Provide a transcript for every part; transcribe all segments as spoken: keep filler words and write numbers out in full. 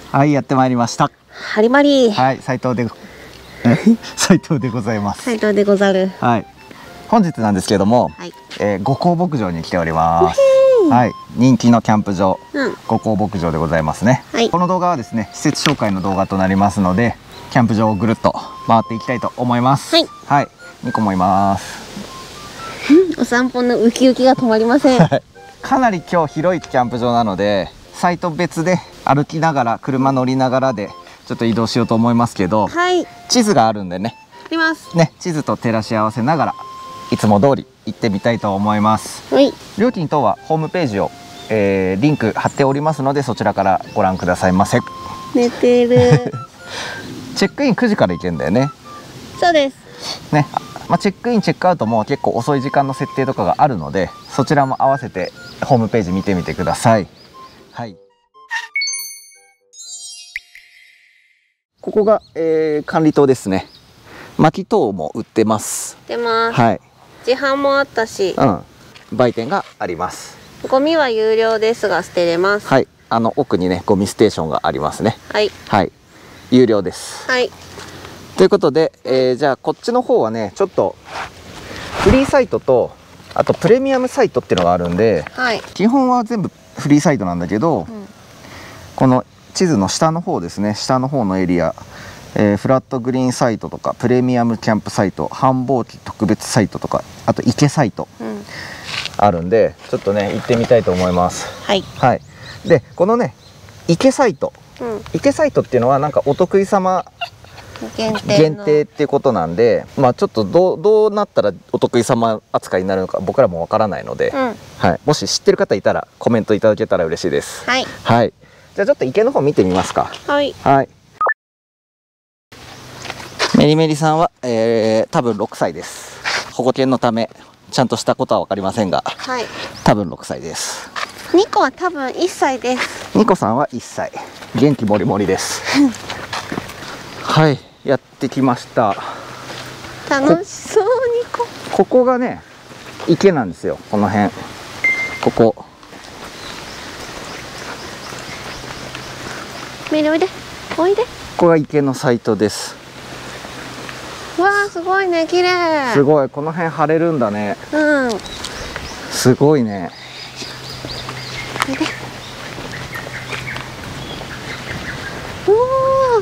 はい、やってまいりました。 ハリマリ。 はい、斉藤で斉藤でございます。 斉藤でござる。 はい。本日なんですけども、はい、えー、五甲牧場に来ております。はい、人気のキャンプ場、うん、五甲牧場でございますね。はい、この動画はですね、施設紹介の動画となりますので、キャンプ場をぐるっと回っていきたいと思います。はい。はい、にこもいます。 お散歩のウキウキが止まりません。 かなり今日広いキャンプ場なので、サイト別で歩きながら車乗りながらでちょっと移動しようと思いますけど、はい、地図があるんでね。 ありますね、地図と照らし合わせながらいつも通り行ってみたいと思います。はい、料金等はホームページを、えー、リンク貼っておりますので、そちらからご覧くださいませ。 寝てる。 チェックインくじから行けんだよね。 そうですね。まあ、チェックインチェックアウトも結構遅い時間の設定とかがあるので、そちらも合わせてホームページ見てみてください。はい、ここが、えー、管理棟ですね。薪等も売ってます。 売ってます。 はい、 自販もあったし、 うん、売店があります。 ゴミは有料ですが捨てれます。 はい、あの奥にねゴミステーションがありますね。はい、はい、有料です。はい、ということで、えー、じゃあこっちの方はね、ちょっとフリーサイトとあとプレミアムサイトっていうのがあるんで、はい、基本は全部フリーサイトなんだけど、うん、この地図の下の方ですね、下の方のエリア、えー、フラットグリーンサイトとかプレミアムキャンプサイト、繁忙期特別サイトとか、あと池サイト、うん、あるんで、ちょっとね行ってみたいと思います。はい、はい、でこのね池サイト、うん、池サイトっていうのはなんかお得意様限定, 限定っていうことなんで、まあちょっとどうどうなったらお得意様扱いになるのか僕らもわからないので、うん、はい、もし知ってる方いたらコメントいただけたら嬉しいです。はい、はい、じゃあちょっと池の方見てみますか。はい、はい、メリメリさんは、えー、多分ろくさいです。保護犬のためちゃんとしたことは分かりませんが、はい、多分ろくさいです。 ニコは多分いっさいです。 ニコさんはいっさい、元気もりもりです。はい、やってきました。 楽しそう。ニコ、 ここがね池なんですよ。この辺、ここメリおいでおいで。ここが池のサイトです。 わあ、すごいね、綺麗。 すごい、この辺晴れるんだね。うん、すごいね。おいで。 おお、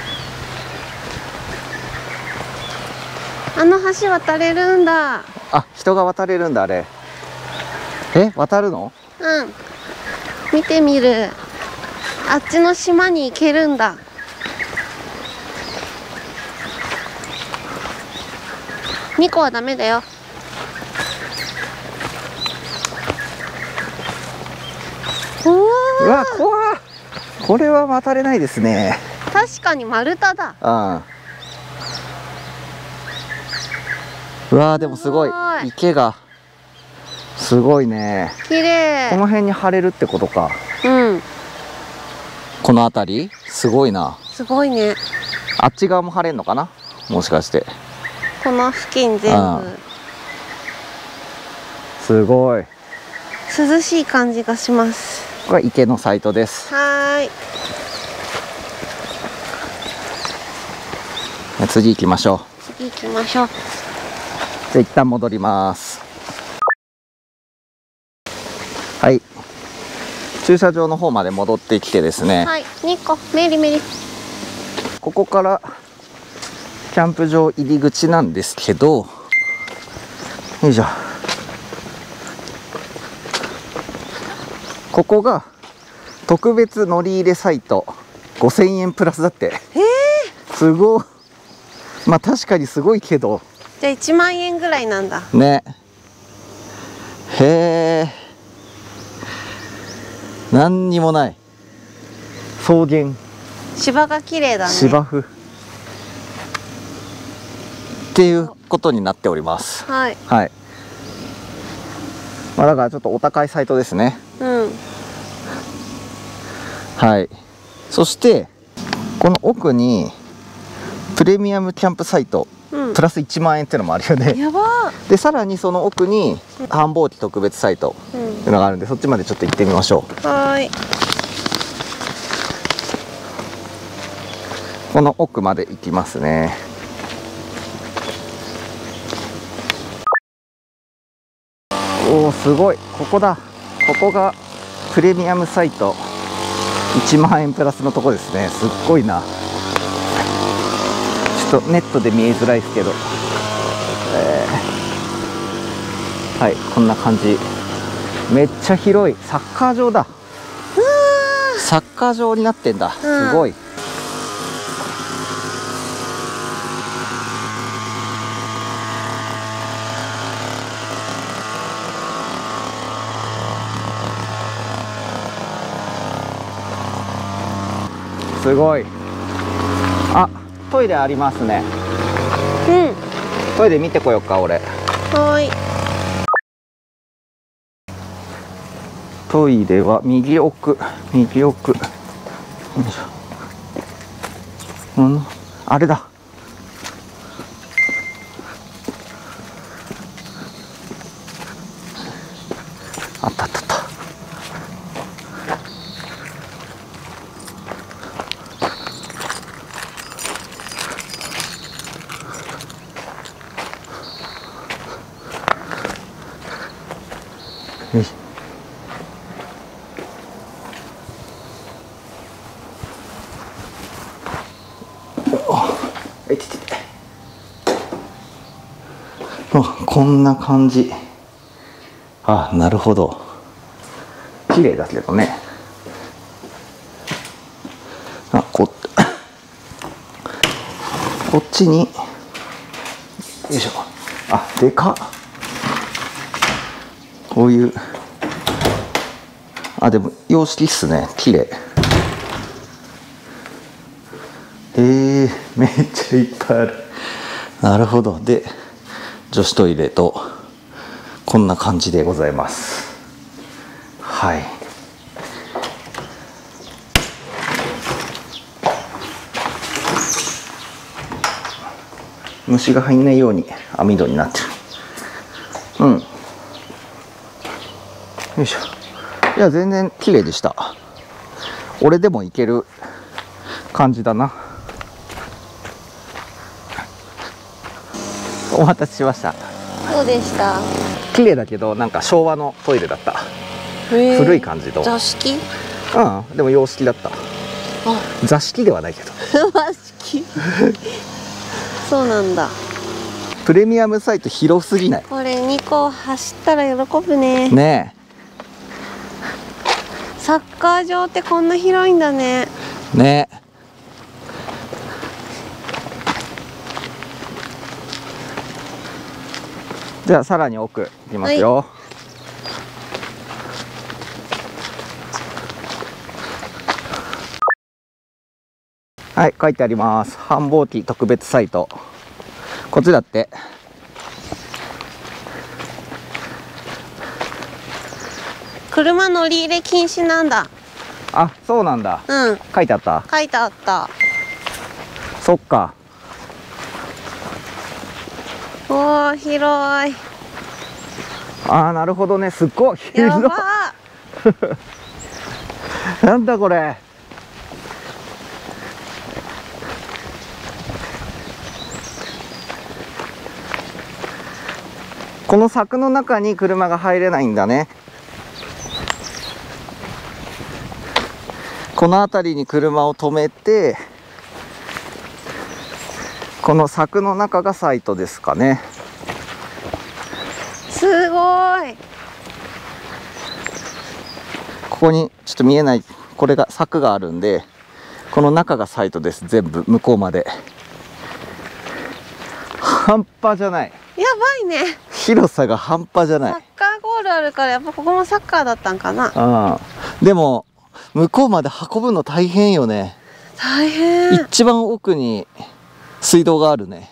あの橋渡れるんだ。 あ、人が渡れるんだあれ。え、渡るの？ うん。見てみる。あっちの島に行けるんだ。ニコはダメだよ。 うわ、怖っ。これは渡れないですね。 確かに丸太だ。 うん。うわー、でもすごい池がすごいね。 綺麗。 この辺に晴れるってことか。うん。この辺りすごいな。 すごいね。 あっち側も晴れんのかな、もしかして。 この付近全部。 すごい。 涼しい感じがします。 これ池のサイトです。 はーい。次行きましょう。 次行きましょう。 じゃあ一旦戻ります。はい、駐車場の方まで戻ってきてですね。 はい、ニコ、メリメリ。 ここからキャンプ場入り口なんですけど、よいしょ。ここが特別乗り入れサイト、ごせんえんプラスだって。へえ、すごい。まあ確かにすごいけど、 じゃあいちまんえんぐらいなんだね。へえ、何にもない草原。 芝が綺麗だね。 芝生っていうことになっております。はい、はい、まあだからちょっとお高いサイトですね。うん、はい。そしてこの奥にプレミアムキャンプサイト、うん、プラスいちまんえんっていうのもあるよね。やばー。でさらにその奥に繁忙期特別サイトっていうのがあるんで、そっちまでちょっと行ってみましょう。はい。 この奥まで行きますね。おお、すごい。ここだ。ここがプレミアムサイトいちまんえんプラスのとこですね。すっごいな。ちょっとネットで見えづらいですけど、えー、はい、こんな感じ。めっちゃ広い。サッカー場だ。サッカー場になってんだ。すごい。すごい。あ、トイレありますね。 うん。 トイレ見てこようか、俺。 はい。 トイレは右奥、右奥。よいしょ。うん、あれだ。あったあったあった。よいしょ。こんな感じ。あ、なるほど。綺麗だけどね。あ、ここっちに、よいしょ。あ、でかっ。こういう、あ、でも洋式っすね。綺麗。えー、めっちゃいっぱいある。なるほど。で、女子トイレとこんな感じでございます。はい。虫が入んないように網戸になってる。うん。よいしょ。いや、全然綺麗でした。俺でもいける感じだな。お待たせしました。 どうでした？ 綺麗だけど、なんか昭和のトイレだった。古い感じの。 座敷？ うん、でも洋式だった。座敷ではないけど。 座敷。そうなんだ。 プレミアムサイト広すぎない？ これにこ走ったら喜ぶね。 ねえ。サッカー場ってこんな広いんだね。 ねえ。じゃあさらに奥行きますよ。はい、はい、書いてあります。繁忙期特別サイト。こっちだって。 車乗り入れ禁止なんだ。 あ、そうなんだ。 うん。 書いてあった。 書いてあった。 そっか。 おー、広い。 あー、なるほどね。すっごい広い。 やばなんだこれ。この柵の中に車が入れないんだね。この辺りに車を止めて、この柵の中がサイトですかね。 すごい。 ここにちょっと見えない、これが柵があるんで、この中がサイトです。全部向こうまで。半端じゃない。 やばいね。 広さが半端じゃない。 サッカーゴールあるから、やっぱここもサッカーだったんかな。 うん。でも向こうまで運ぶの大変よね。 大変。 一番奥に水道があるね。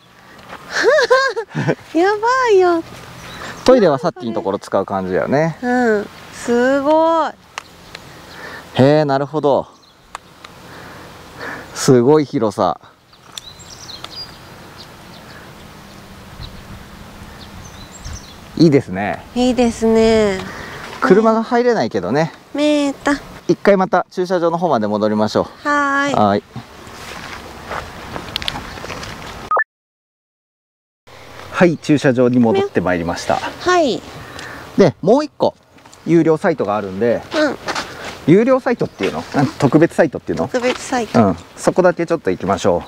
やばいよ。 トイレはさっきのところ使う感じだよね。 うん。すごい。 へえ、なるほど。すごい広さ。いいですね。 いいですね。 車が入れないけどね。 めーた。 一回また駐車場の方まで戻りましょう。 はーい。 はい。 はい、駐車場に戻ってまいりました。 はい。 でもう一個有料サイトがあるんで、うん、有料サイトっていうの、特別サイトっていうの、 特別サイト、 うん、そこだけちょっと行きましょ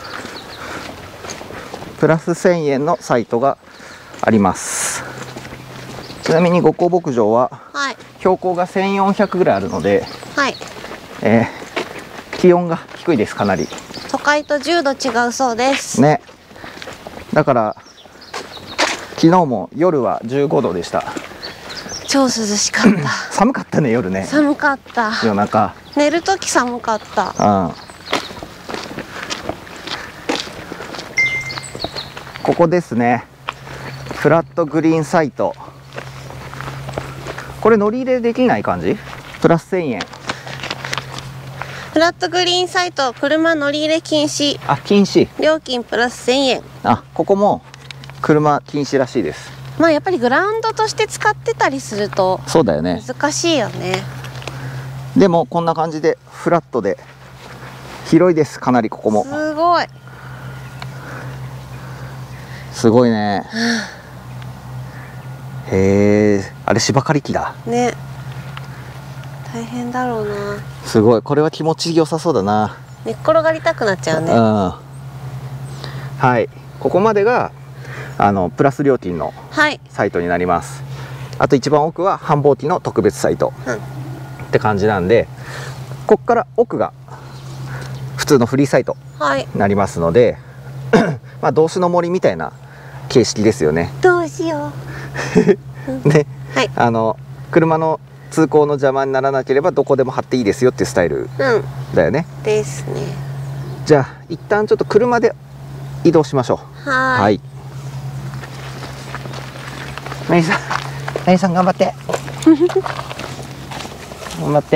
う。プラスせんえんのサイトがあります。ちなみに五甲牧場は標高がせんよんひゃくぐらいあるので、はい、えー、気温が低いです。かなり都会とじゅうど違うそうですね。だから昨日も夜はじゅうごどでした。 超涼しかった寒かったね、夜ね。 寒かった。 夜中寝るとき寒かった。うん、 ここですね、フラットグリーンサイト。これ乗り入れできない感じ？プラスせんえん。 フラットグリーンサイト、車乗り入れ禁止。 あ、禁止。 料金プラスせんえん。 あ、ここも車禁止らしいです。 まあやっぱりグラウンドとして使ってたりすると、 そうだよね、 難しいよね。 でもこんな感じでフラットで広いです。かなりここもすごいすごいね。へえ、あれ芝刈り機だね。大変だろうな。 すごい、これは気持ち良さそうだな。 寝っ転がりたくなっちゃうね。うん、 はい、ここまでがあのプラス料金のサイトになります。はい、あと一番奥は繁忙期の特別サイト、うん、って感じなんで、ここから奥が普通のフリーサイトになりますので、はい、まあ動詞の森みたいな形式ですよね。 どうしようで、はい、あの車の通行の邪魔にならなければどこでも貼っていいですよっていうスタイルだよね。 うん、ですね。 じゃあ一旦ちょっと車で移動しましょう。はいはい、メリさん、メリさん頑張って頑張って。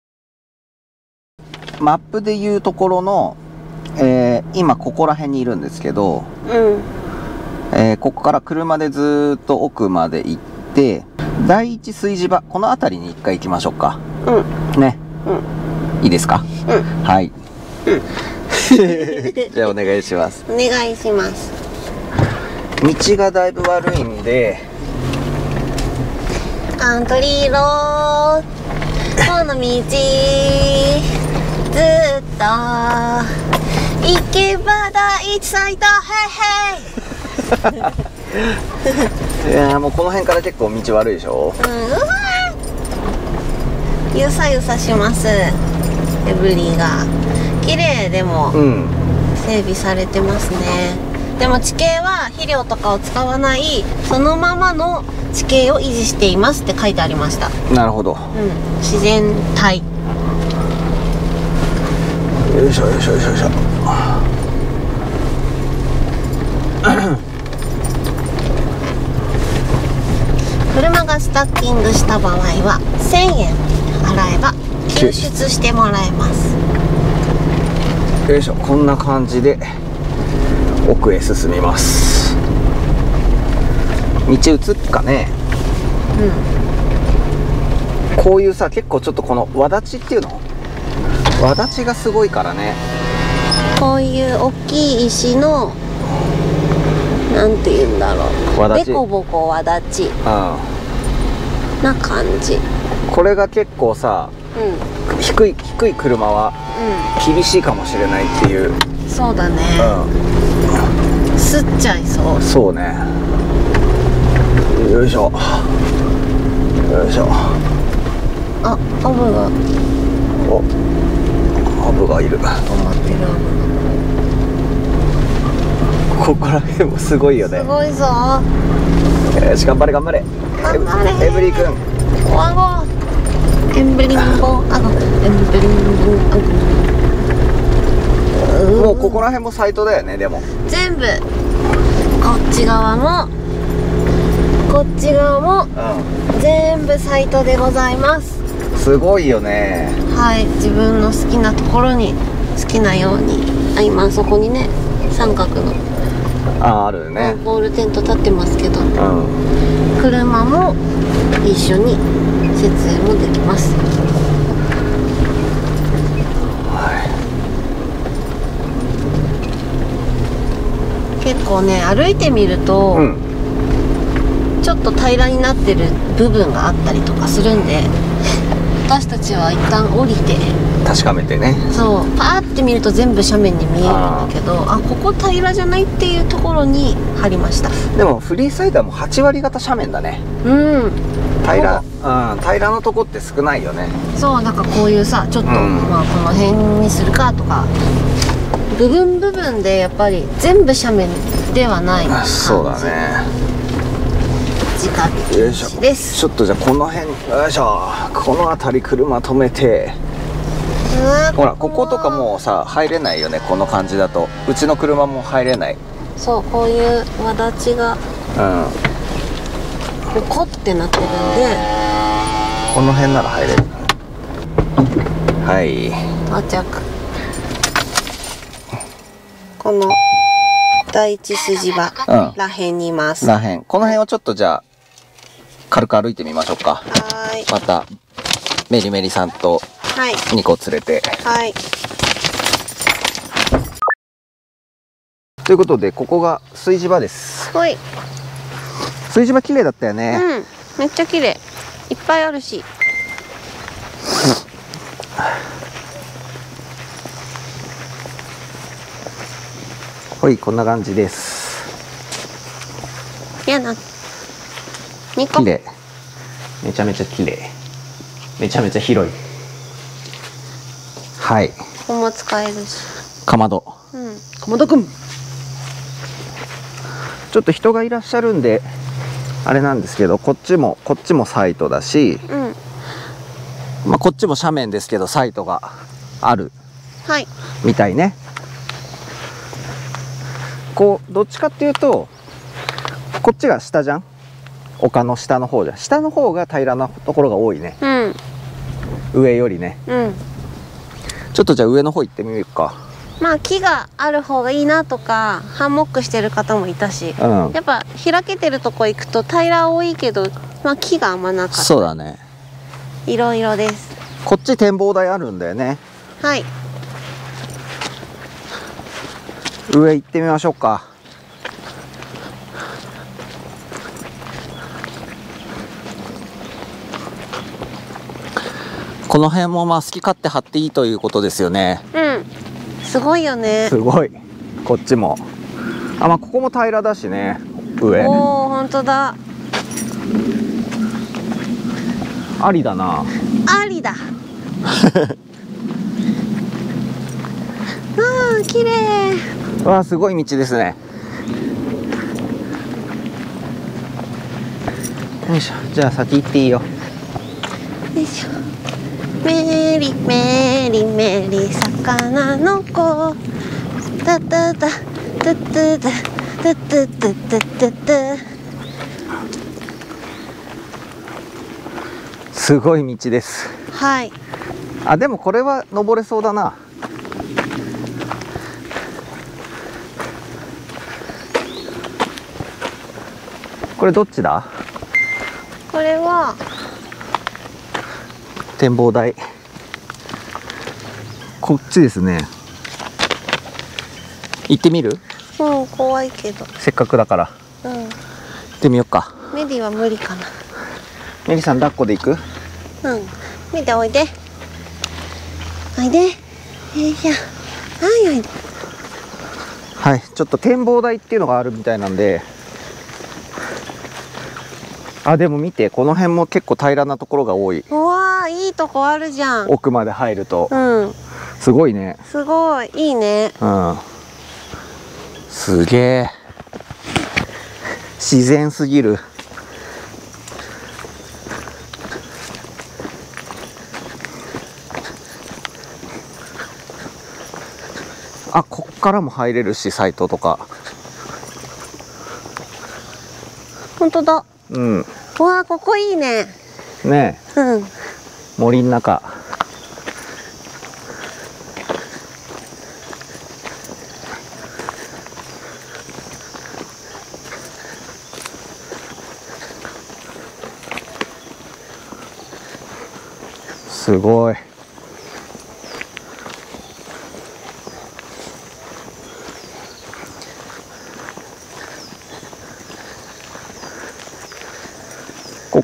マップでいうところの、えー、今ここら辺にいるんですけど、うん、えー、ここから車でずっと奥まで行って第一炊事場、この辺りに一回行きましょうか。うん、ね、うん、いいですか？うん、はい、うん、じゃあお願いします。 お願いします。 道がだいぶ悪いんで、 カントリーロード、この道ずっと行けば第一サイト、ヘイヘイいやもうこの辺から結構道悪いでしょ。 うん、ゆさゆさします。エブリィが綺麗。でも、うん、整備されてますね。でも地形は肥料とかを使わないそのままの地形を維持していますって書いてありました。 なるほど、うん、 自然体。 よいしょよいしょよいしょよいしょ車がスタッキングした場合はせんえん払えば救出してもらえます。 よいしょ、こんな感じで奥へ進みます。道映っかね。うん、こういうさ、結構ちょっとこのわだちっていうの、わだちがすごいからね。 こういう大きい石のなんて言うんだろう、でこぼこわだち、うん、な感じ。 これが結構さ、うん、低い低い車は厳しいかもしれないっていう、 うん、そうだね、うん、すっちゃいそう。 そうね。よいしょよいしょ。 あ、アブが、 お、アブがいる。 止まってるアブ。 ここら辺もすごいよね。 すごいぞ。 よし、頑張れ頑張れ。 頑張れエブリー君。 おあご。エンブリンボあご。エンブリンボあご。 もうここら辺もサイトだよね。でも全部こっち側もこっち側も、うん、全部サイトでございます。 すごいよね。 はい、自分の好きなところに好きなように。あ、今そこにね、三角のああるね、 ボールテント立ってますけど、うん、車も一緒に設営もできます。はい、 結構ね歩いてみると、うん、ちょっと平らになってる部分があったりとかするんで、私たちは一旦降りて確かめてね。 そうパーって見ると全部斜面に見えるんだけど、あここ平らじゃないっていうところに張りました。 でもフリーサイドはもうはち割方斜面だね。 うん、 平ら、うん、平らのとこって少ないよね。 そうなんかこういうさちょっと、うん、まあこの辺にするかとか部分部分でやっぱり全部斜面ではない感じ。 そうだね。 直道です。 ちょっとじゃあこの辺、よいしょ、この辺り車止めて、ほらこことかもうさ入れないよね、この感じだと。うちの車も入れない。 そうこういう輪立ちがうんここってなってるんで、 この辺なら入れる。はい、 到着。この第一筋場らへんにいます。 らへん、この辺をちょっとじゃあ軽く歩いてみましょうか。 はい。 またメリメリさんとにこ連れて。 はい。 ということでここが炊事場です。 はい。 炊事場綺麗だったよね。 うん、めっちゃ綺麗。いっぱいあるし。 はい、こんな感じです。 やな。にこ。 綺麗。めちゃめちゃ綺麗。めちゃめちゃ広い。はい。 ここも使えるし。 かまど。 うん。かまどくん。 ちょっと人がいらっしゃるんであれなんですけど、こっちもこっちもサイトだし、うん、まあこっちも斜面ですけどサイトがある。 はい。 みたいね。こうどっちかっていうとこっちが下じゃん、丘の下の方じゃん。下の方が平らなところが多いね、うん、上よりね、うん、ちょっとじゃあ上の方行ってみるか。 まあ木がある方がいいなとかハンモックしてる方もいたし、うん、やっぱ開けてるとこ行くと平ら多いけど、まあ、木があんまなかった。 そうだね、 いろいろです。 こっち展望台あるんだよね。 はい、 上行ってみましょうか。この辺もまあ好き勝手張っていいということですよね。 うん、すごいよね。 すごい。こっちもあ、まあここも平らだしね、上。 おお、本当だ。 ありだな。 ありだ。ああ、綺麗。 わあ、すごい道ですね。よいしょ、じゃあ先行っていいよ。 よいしょ。メリメリメリ魚の子。タタタタタタタタタタタタ。 すごい道です。 はい。 あ、でもこれは登れそうだな。これどっちだ？ これは展望台。こっちですね。行ってみる？ うん、怖いけど。 せっかくだから。 うん。行ってみようか。 メディは無理かな。 メリさん抱っこで行く？ うん。メディおいで。おいで。よいしょ。はい、おいで。 はい、ちょっと展望台っていうのがあるみたいなんで。あ、でも見て、この辺も結構平らなところが多い。 うわー、いいとこあるじゃん。 奥まで入ると。 うん。 すごいね。 すごい、いいね。 うん。すげえ。自然すぎる。あ、こっからも入れるし、サイトとか。 本当だ。 うん。 うわー、ここいいね。 ねえ。 うん。 森の中。すごい。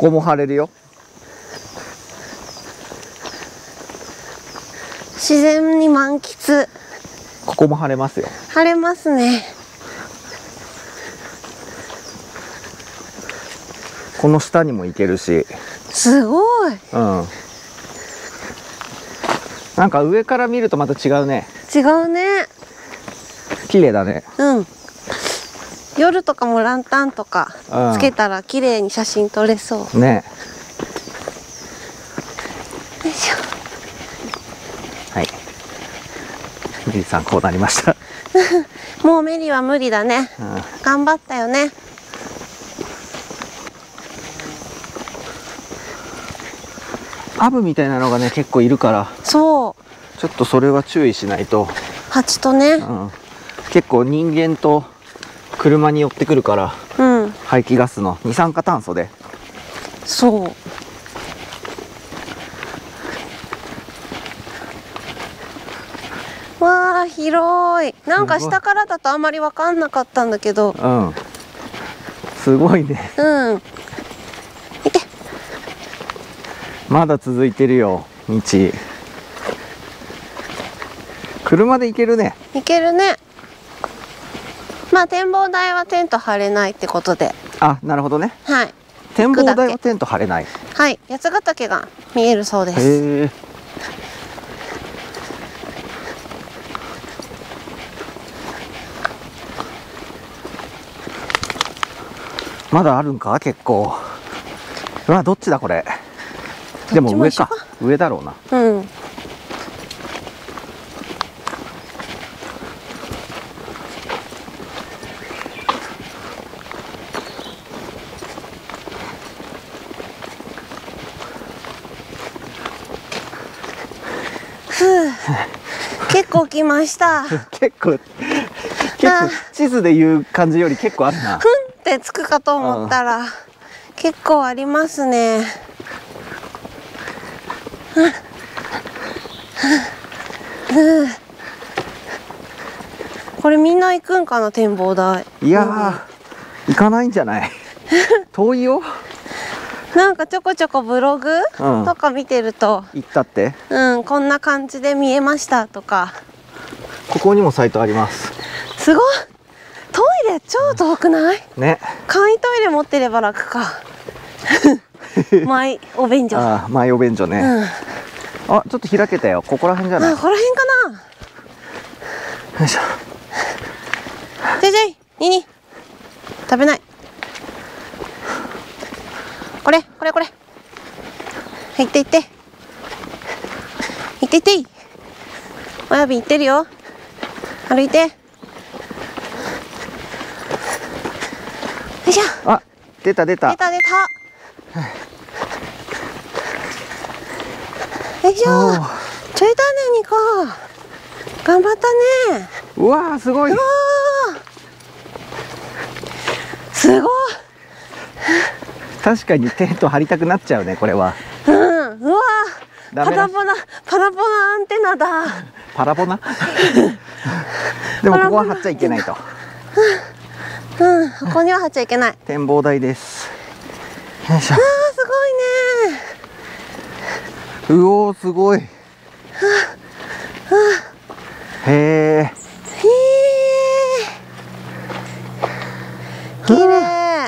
こも晴れるよ。 自然に満喫。 ここも晴れますよ。 晴れますね。 この下にも行けるし。 すごい。 うん。なんか上から見るとまた違うね。 違うね。 綺麗だね。 うん。夜とかもランタンとかつけたら綺麗に写真撮れそう。 ね。 よいしょ。 はい。メリーさんこうなりました。 もうメリーは無理だね。うん、頑張ったよね。 アブみたいなのがね結構いるから。そう。ちょっとそれは注意しないと。 蜂とね。 うん、結構人間と車に寄ってくるから、うん、排気ガスの二酸化炭素で。 そう。わあ広い。なんか下からだとあんまり分かんなかったんだけど。うん。 すごいね。 うん。見て。 まだ続いてるよ道。車で行けるね。 行けるね。まあ展望台はテント張れないってことで。 あ、なるほどね。 はい。 展望台はテント張れない。 はい。八ヶ岳が見えるそうです。へえ。 まだあるんか結構。うわ、どっちだこれ。でも上か。上だろうな。うん。 結構来ました。 結構結構地図で言う感じより結構あるな。 ふんってつくかと思ったら結構ありますね。これみんな行くんかな展望台。 いやー、行かないんじゃない。遠いよ。 なんかちょこちょこブログ、うん、とか見てると行ったって、 うん、こんな感じで見えましたとか。 ここにもサイトあります。 すごい。トイレ超遠くない？ ね。 簡易トイレ持ってれば楽か。マイお便所。 ああ、マイお便所ね。うん、あ、ちょっと開けたよ。ここら辺じゃない？ あ、ここら辺かな。 よいしょ。 ジェジェイ、ニニ、食べない。これ、これ、これ。はい、行って行って。行って行っていい。おやび行ってるよ。歩いて。よいしょ。 あ、出た出た。 出た出た。よいしょ。ちょいたねにこう。頑張ったね。 うわー、すごい。うわー。すごい。 確かにテント張りたくなっちゃうね、これは。 うん、うわー。パラボナ、パラボナアンテナだ。 パラボナ。でもここは張っちゃいけないと。 うん、ここには張っちゃいけない。 展望台です。よいしょ。 あー、すごいね。うおー、すごい。へえ。へえ。 綺麗。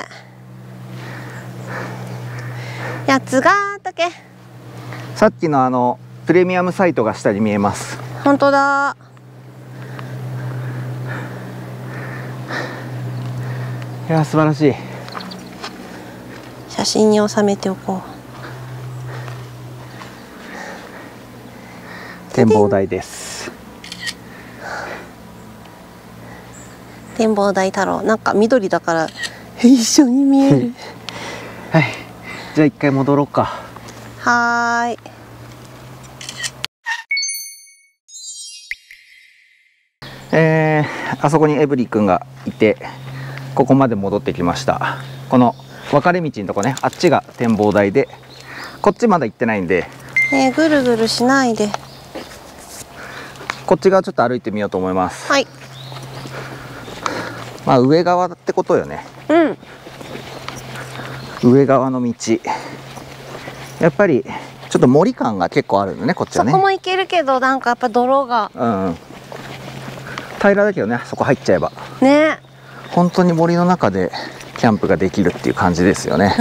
八ヶ岳。 さっきのあのプレミアムサイトが下に見えます。 本当だ。 いや、素晴らしい。 写真に収めておこう。展望台です。 展望台太郎、なんか緑だから一緒に見える。 はい、じゃあ一回戻ろうか。 はーい。 えー、あそこにエブリ君がいて、ここまで戻ってきました。この分かれ道のとこね、あっちが展望台で、こっちまだ行ってないんで、 ね、ぐるぐるしないで、 こっち側ちょっと歩いてみようと思います。 はい。 まあ上側ってことよね。 うん。 上側の道、やっぱりちょっと森感が結構あるのね、こっちはね。 そこも行けるけど、なんかやっぱ泥が、 うん、平らだけどね、そこ入っちゃえばね、 本当に森の中でキャンプができるっていう感じですよね。うん。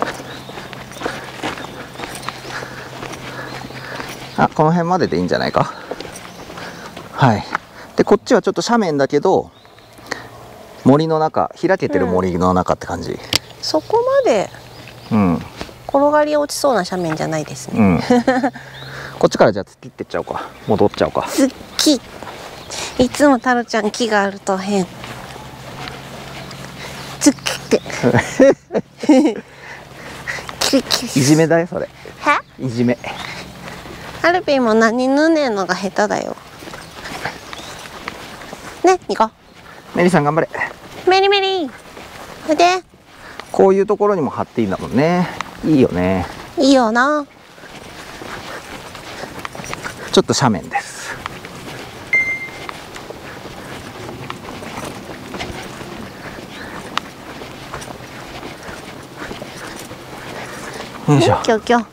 あ、この辺まででいいんじゃないか。はい。でこっちはちょっと斜面だけど森の中、開けてる森の中って感じ。うん、 そこまで転がり落ちそうな斜面じゃないですね。うん、 こっちからじゃあ突っ切ってっちゃおうか、戻っちゃおうか。 突っ切、いつも太郎ちゃん木があると変。突っ切ってキリキリ。いじめだよそれ。いじめ。 アルピーも何ぬねのが下手だよ。ね、行こう。メリさん頑張れ。 メリメリ。おいで。 こういうところにも貼っていいんだもんね。いいよね。 いいよな。 ちょっと斜面です。よいしょ。 キョキョ。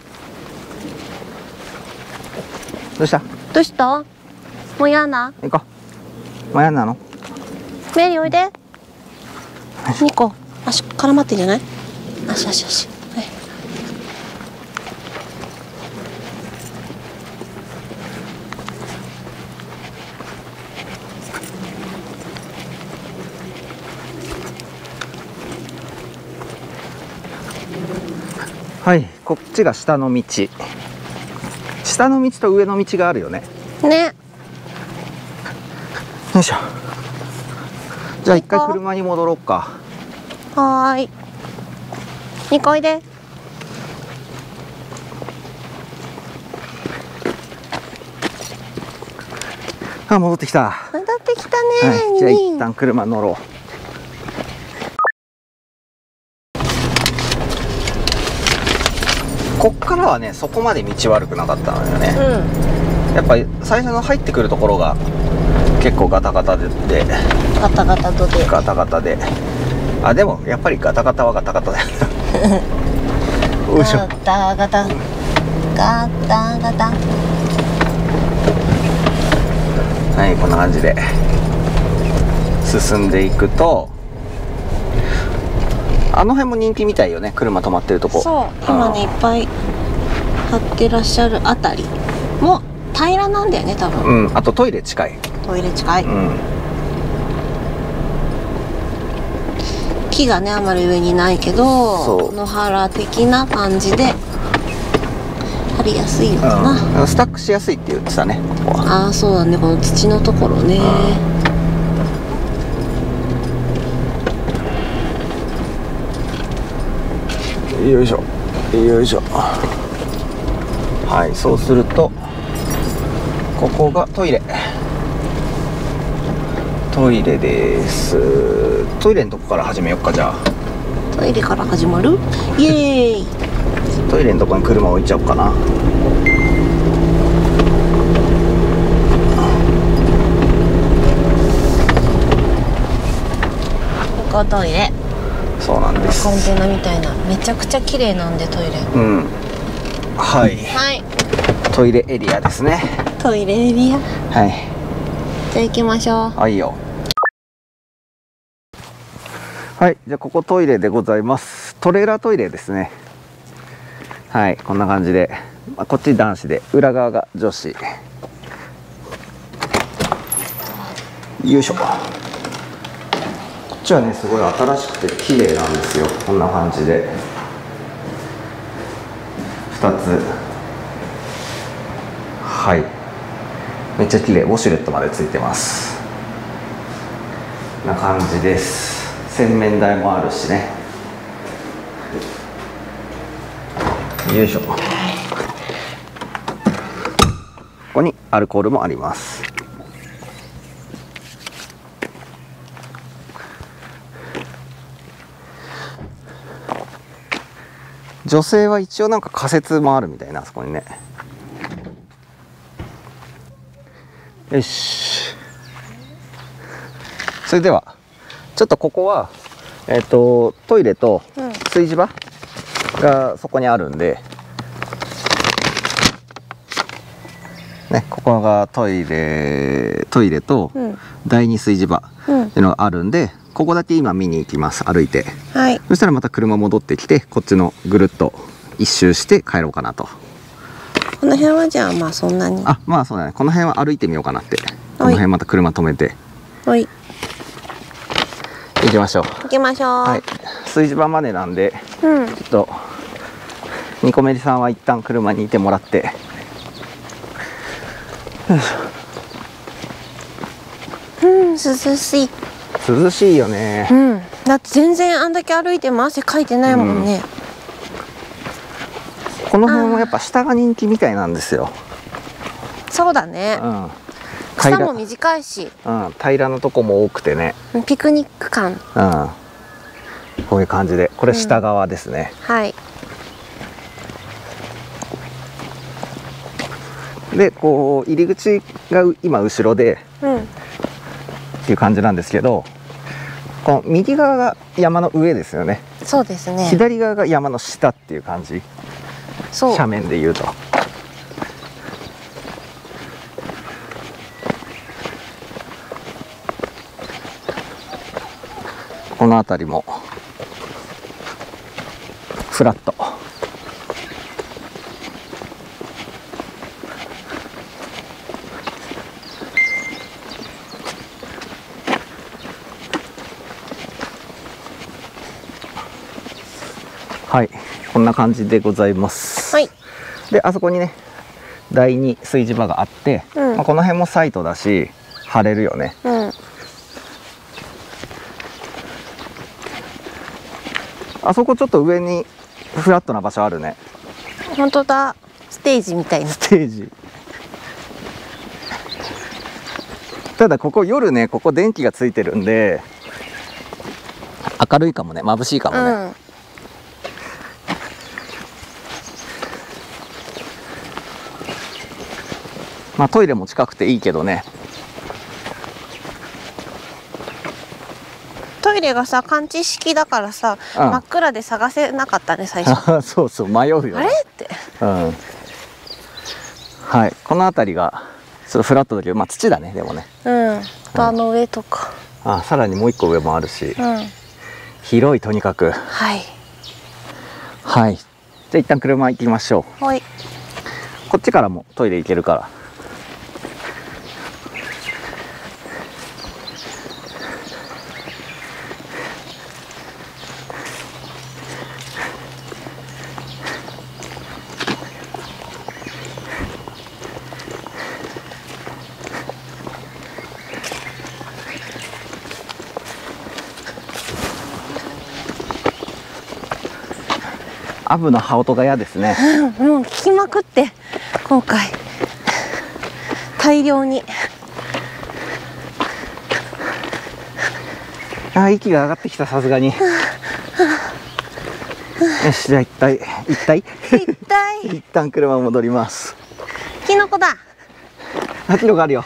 どうした？ どうした？もう嫌な？ 行こう。もう嫌なの？ メリおいで。ニコ、足絡まってんじゃない？足足足。はい。 はい、こっちが下の道。下の道と上の道があるよね。 ね。 よいしょ。じゃあ一回車に戻ろうか。 はーい。ニコおいで。 あ、戻ってきた。 戻ってきたね。 はい、じゃあ一旦車乗ろう。こっからはね、そこまで道悪くなかったのよね。うん、やっぱり最初の入ってくるところが結構ガタガタででガタガタとでガタガタで、あ、でもやっぱりガタガタはガタガタだよよいしょ。 ガタガタガタガタ。 はい、こんな感じで進んでいくと、あの辺も人気みたいよね、車止まってるとこ。 そう、今ねいっぱい貼ってらっしゃるあたりも平らなんだよね、多分。 うん、あとトイレ近い。 トイレ近い。うん、木がねあまり上にないけど、野原的な感じで貼りやすいのかな。 うん、スタックしやすいって言ってたね、ここは。 ああ、そうだね、この土のところね。 よいしょよいしょ。はい、そうするとここがトイレ。トイレです。トイレのとこから始めよっか。じゃあトイレから始まる。イエーイ。 トイレのとこに車置いちゃおうかな。 ここトイレ。 そうなんです。 コンテナみたいな、めちゃくちゃ綺麗なんでトイレ。 うん。はい。 はい。 トイレエリアですね。 トイレエリア。 はい。 じゃあ行きましょう。 はいよ。はい、じゃあここトイレでございます。トレーラートイレですね。はい、こんな感じで、まあ、こっち男子で裏側が女子。よいしょ。こっちはね、すごい新しくて綺麗なんですよ。こんな感じでふたつ。はい、めっちゃ綺麗。ウォシュレットまでついてます。こんな感じです。洗面台もあるしね。よいしょ。ここにアルコールもあります。女性は一応なんか仮設もあるみたいな、あそこにね。よし。それではちょっとここは、えーと、トイレと炊事場がそこにあるんで、ね、ここがトイレトイレと第二炊事場っていうのがあるんで、うん、ここだけ今見に行きます、歩いて。 はい、 そしたらまた車戻ってきて、こっちのぐるっと一周して帰ろうかなと。 この辺はじゃあまあそんなに、 あ、まあそうだね、この辺は歩いてみようかなって。この辺また車止めて、 はい、 行きましょう。 行きましょう。 はい、炊事場までなんで、うん、ちょっとニコメリさんは一旦車にいてもらって。 うん、涼しい。 涼しいよね。 うん、だって全然あんだけ歩いても汗かいてないもんね。 うん、この辺はやっぱ下が人気みたいなんですよ。 そうだね。うん。草も短いし、 うん、平らなとこも多くてね。 ピクニック感。 うん。こういう感じで、これ下側ですね。 うん、はい。 で、こう入り口が今後ろで、うん、っていう感じなんですけど、この右側が山の上ですよね。 そうですね。 左側が山の下っていう感じ。そう。斜面で言うと。この辺りもフラット。はい、こんな感じでございます。はい。で、あそこにね、第二炊事場があって、うん、まあこの辺もサイトだし、晴れるよね。うん。あそこちょっと上にフラットな場所あるね。 本当だ、ステージみたいな。 ステージ。ただここ夜ね、ここ電気がついてるんで明るいかもね、眩しいかもね。うん、まあトイレも近くていいけどね。 トイレがさ、感知式だからさ、うん、真っ暗で探せなかったね最初。 そうそう、迷うよね。 あれって、うん、 はい、この辺りがちょっとフラットだけど、まあ土だね。でもね、 うん、あの上とか、 うん、あ、さらにもう一個上もあるし、うん、広い、とにかく。 はいはい。じゃあ一旦車行きましょう。はい。こっちからもトイレ行けるから。アブの羽音が嫌ですね。 うん、もう聞きまくって今回大量に。 あ、息が上がってきた、さすがに。よし、じゃあ一体一体一体一旦車戻ります。 キノコだ。 あ、キノコあるよ。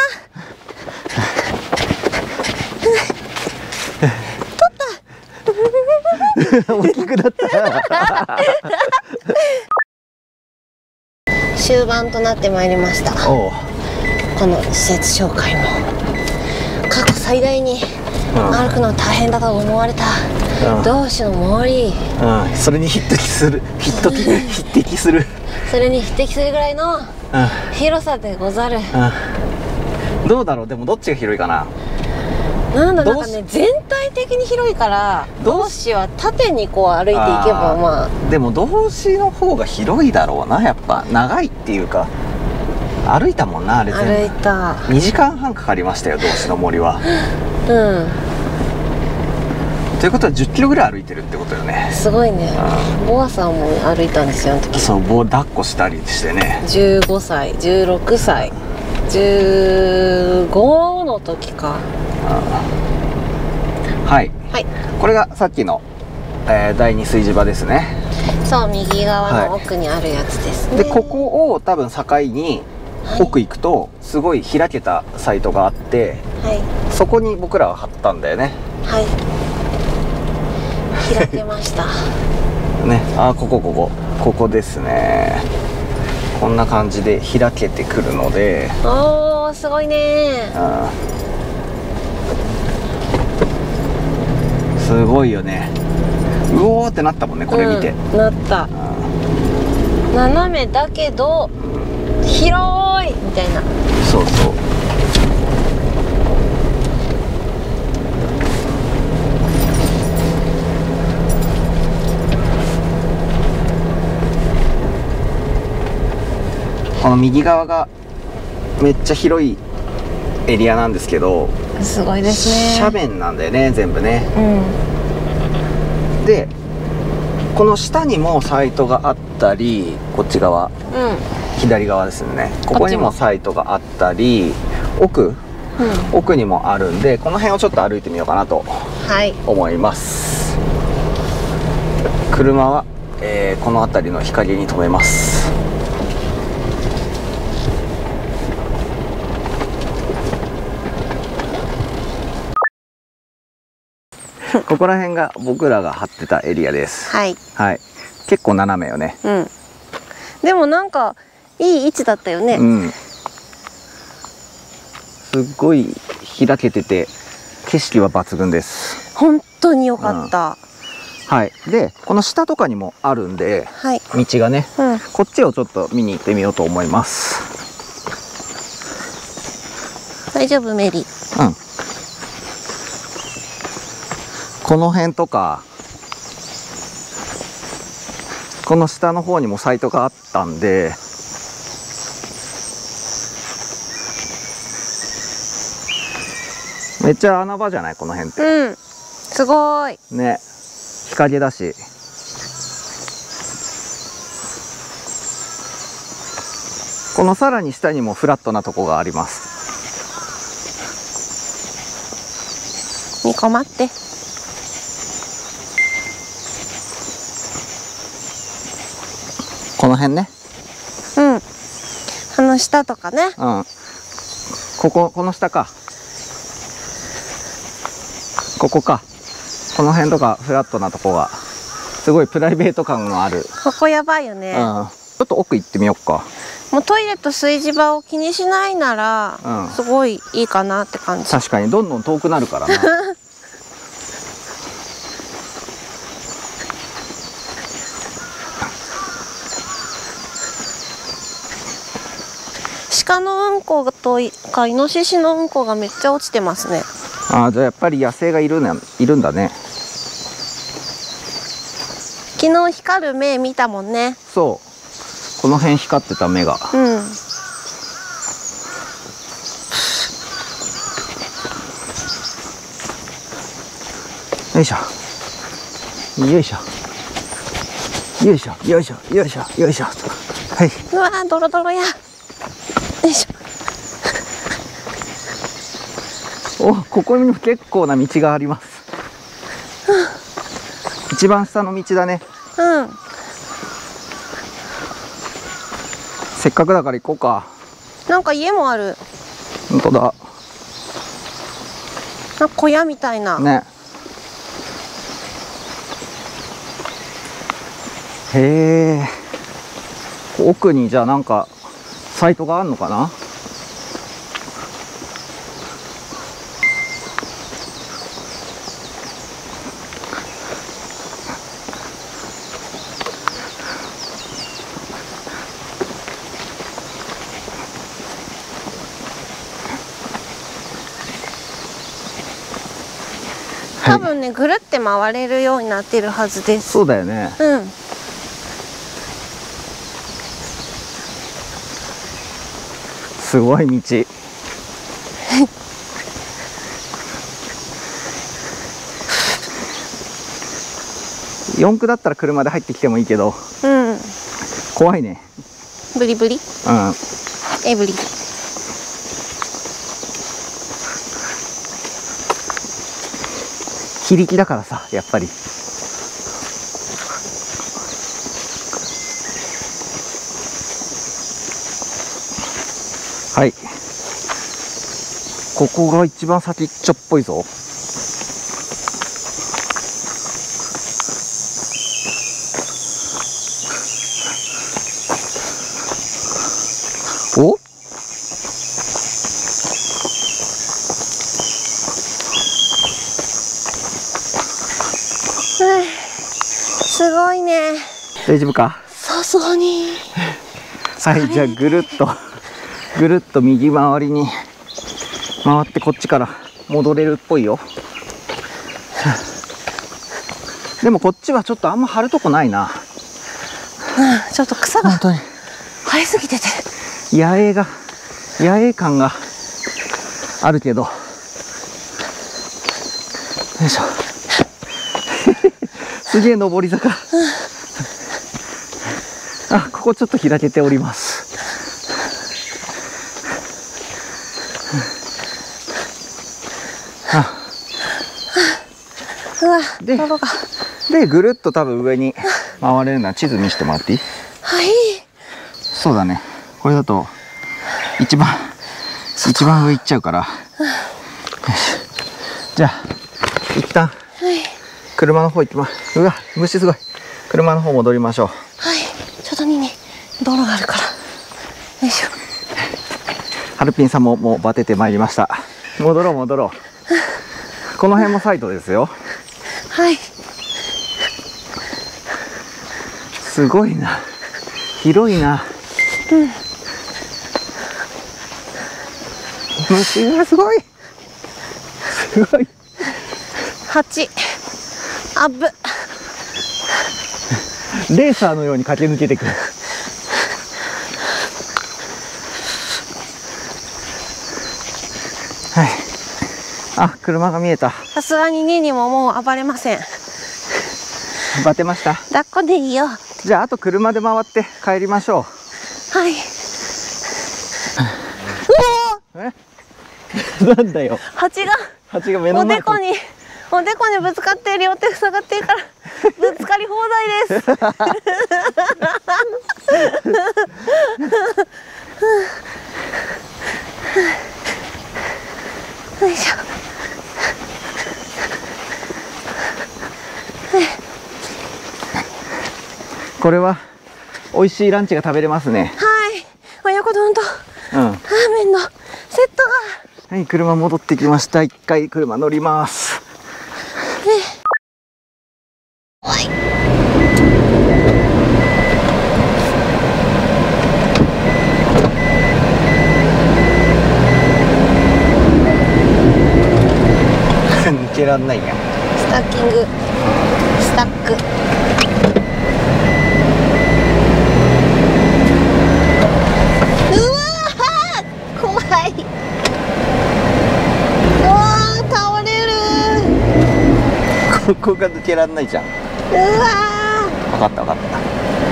大きくなった終盤となってまいりました。この施設紹介も過去最大に歩くの大変だと思われた同志の森、 うんうん、それに匹敵する匹敵匹敵するそれに匹敵するぐらいの広さでござる。 うん、どうだろう。でもどっちが広いかな。 なんだ、なんかね、全体的に広いから同志は縦にこう歩いていけば、まあでも同志の方が広いだろうな。やっぱ長いっていうか、歩いたもんな、あれ全部。 歩いた。 にじかんはんかかりましたよ、同志の森は。うんということはじゅっキロぐらい歩いてるってことよね。 すごいね。うん、ボアさんも歩いたんですよ、あの時。 そう、ボア抱っこしたりしてね。 じゅうごさい、じゅうろくさい、じゅうごの時か。 はい、はい、これがさっきの、えー、第二炊事場ですね。 そう、右側の奥にあるやつですね。 はい、でここを多分境に奥行くとすごい開けたサイトがあって、はい、そこに僕らは貼ったんだよね。はい。 開けましたね。あ、ここここここですね。こんな感じで開けてくるので、 おーすごいね。 すごいよね。うおーってなったもんね、これ見て、 うん、なった。斜めだけど広いみたいな。 そうそう。この右側がめっちゃ広いエリアなんですけど、 すごいですね。 斜面なんだよね、全部ね。 うん、 でこの下にもサイトがあったり、こっち側、うん、左側ですね、ここにもサイトがあったり、奥、うん、奥にもあるんで、この辺をちょっと歩いてみようかなと思います。はい、車は、えー、この辺りの日陰に止めます。ここら辺が僕らが張ってたエリアです。はい、はい、結構斜めよね。うん、 でもなんかいい位置だったよね。うん、 すっごい開けてて景色は抜群です。 本当に良かった。 うん、はい、でこの下とかにもあるんで、はい、道がね、うん、こっちをちょっと見に行ってみようと思います。 大丈夫メリー。うん、 この辺とかこの下の方にもサイトがあったんで、めっちゃ穴場じゃないこの辺って。 うん、すごいね、日陰だし。このさらに下にもフラットなとこがあります。 にこ待って。 この辺ね。 うん。あの下とかね。 うん。ここ、この下か。ここか。この辺とかフラットなとこが。すごいプライベート感のある。 ここやばいよね。 うん。ちょっと奥行ってみようか。 もうトイレと炊事場を気にしないなら、うん、すごいいいかなって感じ。 確かにどんどん遠くなるからな。 鹿のうんことかイノシシのうんこがめっちゃ落ちてますね。 ああ、じゃあやっぱり野生がいるね、いるんだね。 昨日光る目見たもんね。 そう、この辺光ってた目が。うん。よいしょよいしょよいしょよいしょよいしょよいしょ。はい。 うわー、ドロドロや。よいしょ。お、ここにも結構な道があります。一番下の道だね。うん。せっかくだから行こうか。 なんか家もある。 本当だ。 なんか小屋みたいな。ね。 へえ。奥にじゃあなんかサイトがあるのかな。 多分ね、ぐるって回れるようになってるはずです。 そうだよね。 うん。 すごい道。四駆だったら車で入ってきてもいいけど、うん、怖いね。 ブリブリ。うん。エブリ。 非力だからさ、やっぱり。はい。ここが一番先っちょっぽいぞ。 おすごいね。 大丈夫か？ さすがに。 はい、じゃあぐるっとぐるっと右回りに回ってこっちから戻れるっぽいよ。でもこっちはちょっとあんま張るとこないな。 うん、ちょっと草が生えすぎてて野営が野営感があるけど、よいしょすげえ上り坂、うん、あ、ここちょっと開けております。あうわででぐるっと多分上に回れるのは地図見せてもらっていい？ はい。 そうだね、これだと一番一番上行っちゃうから、うん、じゃあ一旦車の方行きます。うわ、虫すごい。車の方戻りましょう。 はい、外にね道路があるから。よいしょ。 ハルピンさんももうバテてまいりました。戻ろう戻ろう。この辺もサイトですよ。 はい。 すごいな、広いな。うん。虫がすごい。すごい。 蜂。アップ。 レーサーのように駆け抜けてくる。はい。あ、車が見えた。 さすがにニーニーももう暴れません。 バテました。 抱っこでいいよ。 じゃああと車で回って帰りましょう。 はい。 うおー。え？なんだよ。 蜂が。 蜂が目の前。 おでこに。おでこにぶつかって両手塞がっているからぶつかり放題です。よいしょ。 これは美味しいランチが食べれますね。 はい、親子丼とうん、ラーメンのセットが。はい、車戻ってきました。一回車乗ります。ね、はい。抜けらんないや。 スタッキング、スタック。うわー、怖い。うわー、倒れる。 ここが抜けらんないじゃん。うわー。分かった分かった。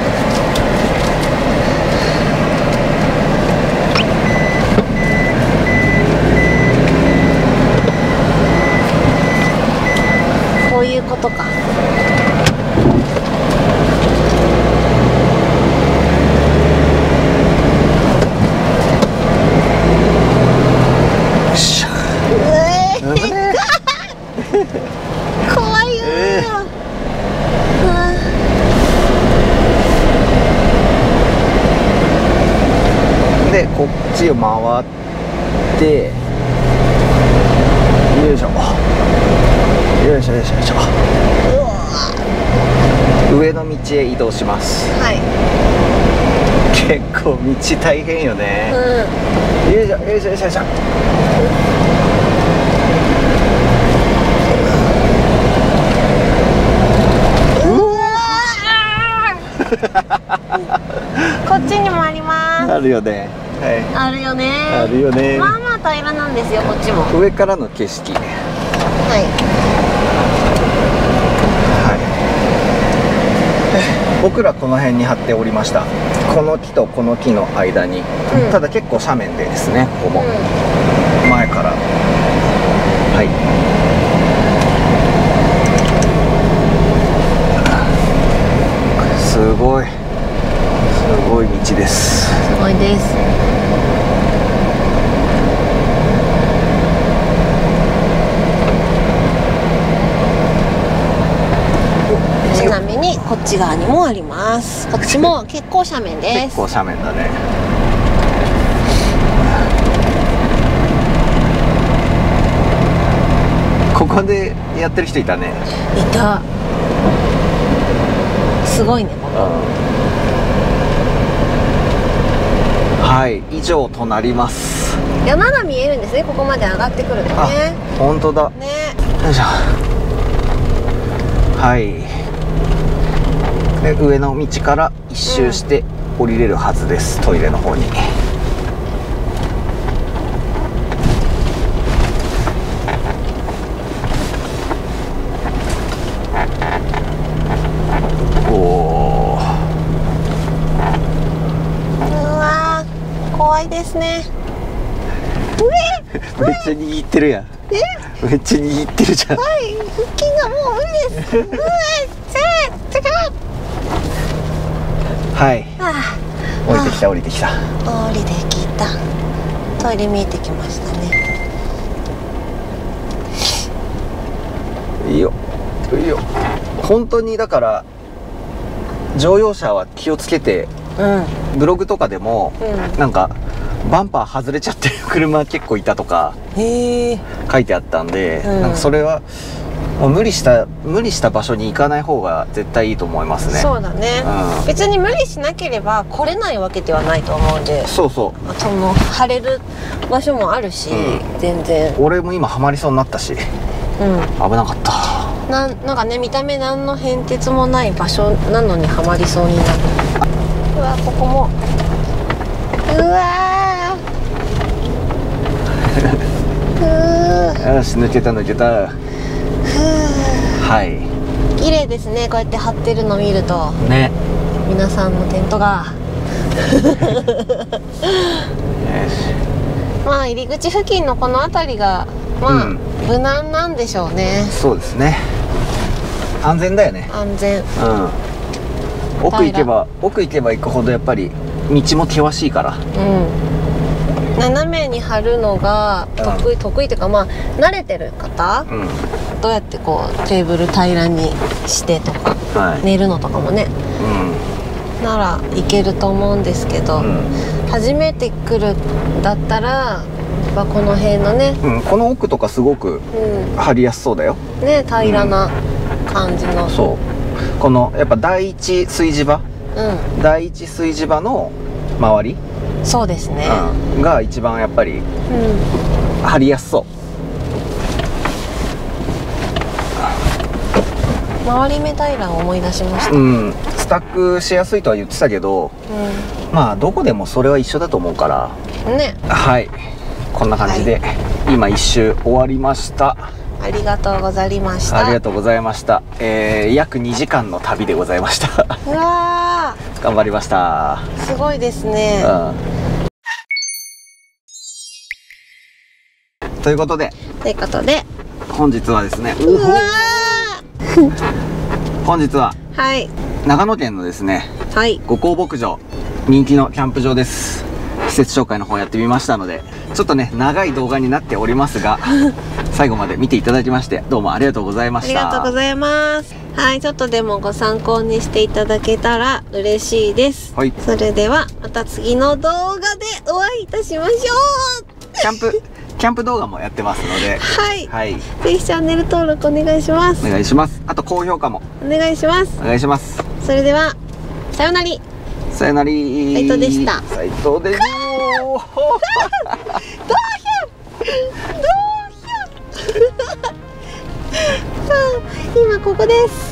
こういうことか。怖いよー、えー、でこっちを回ってよいしょよいしょよいしょよいしょ。上の道へ移動します。 はい。 結構道大変よね。うん、よいしょよいしょよいしょよいしょ。 こっちにもあります。 あるよね。はい。 あるよね。 あるよね。 まあまあ平らなんですよ、こっちも。 上からの景色。はい。はい。僕らこの辺に張っておりました。この木とこの木の間に。うん、ただ結構斜面でですね、ここも。うん、前から。はい。すごいすごい道です。 すごいです。ちなみにこっち側にもあります。こっちも結構斜面です。 結構斜面だね。 ここでやってる人いたね。 いた。すごいねここ。 はい、以上となります。 山が見えるんですね、ここまで上がってくるとね。 本当だね。 よいしょ。はい、で上の道から一周して降りれるはずです、うん、トイレの方に。おお、 うわー怖いですね。 めっちゃ握ってるやん。めっちゃ握ってるじゃん。 はい、腹筋がもう無理です。うわ、せー、 はい。降りてきた降りてきた。 降りてきた。トイレ見えてきましたね。 いいよ、いいよ。本当にだから乗用車は気をつけて、うん、ブログとかでも、うん、なんかバンパー外れちゃってる車結構いたとか書いてあったんで、うん、なんかそれはもう無理した無理した場所に行かない方が絶対いいと思いますね。 そうだね、うん、別に無理しなければ来れないわけではないと思うんで。 そうそう、 その晴れる場所もあるし、うん、全然。 俺も今ハマりそうになったし、うん、危なかった。 な, なんかね、見た目何の変哲もない場所なのにハマりそうになる。うわ、ここもうわーよし、抜けた抜けた。はい、 綺麗ですね、こうやって貼ってるの見るとね。 皆さんのテントがまあ入り口付近のこの辺りがまあ、うん、無難なんでしょうね。 そうですね、安全だよね。 安全。うん、 奥行けば奥行けば行くほどやっぱり道も険しいから。 うん、斜めに張るのが得意、うん、得意っていうか、まあ慣れてる方、うん、どうやってこうテーブル平らにしてとか、はい、寝るのとかもね、うん、ならいけると思うんですけど、うん、初めて来るんだったらやっぱこの辺のね、 うん、この奥とかすごく張りやすそうだよ、 うん、ね、平らな感じの、 うん、そうこのやっぱ第一炊事場、うん、第一炊事場の周り、 そうですね、 うん、が一番やっぱり、うん、張りやすそう。 周り目平を思い出しました、 うん、スタックしやすいとは言ってたけど、うん、まあどこでもそれは一緒だと思うからね。はい、こんな感じで、はい、今一周終わりました。 ありがとうございました。 ありがとうございました。えー、約にじかんの旅でございました。 うわー、頑張りました。 すごいですね、 うん、ということでということで本日はですね、 うわ本日は、 はい、 長野県のですね、はい、五甲牧場、人気のキャンプ場です。施設紹介の方やってみましたので、ちょっとね長い動画になっておりますが最後まで見ていただきましてどうもありがとうございました。 ありがとうございます。はい、ちょっとでもご参考にしていただけたら嬉しいです。はい、それではまた次の動画でお会いいたしましょう。 キャンプキャンプ動画もやってますので、 はい、はい、ぜひチャンネル登録お願いします。 お願いします。あと高評価もお願いします。 お願いします。 それではさよなり。 さよなり。 斉藤でした。 斉藤です。どうひゃどうひゃ今ここです。